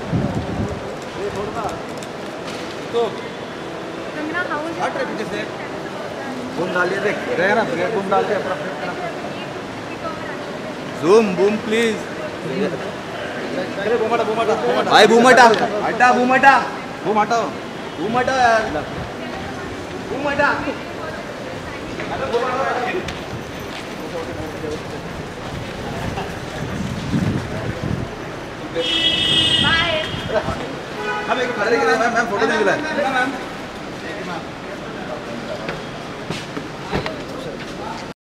तो कंगना हाउस हट रहे पीछे से बूम डालिए देख रहे ना बूम डाल के अपना जूम बूम प्लीज बूम हटा भाई बूम हटा हटा बूम हटा बूम हटाओ यार बूम हटा बाय हम एक खड़े के लिए मैम फोटो नहीं मिला है मैम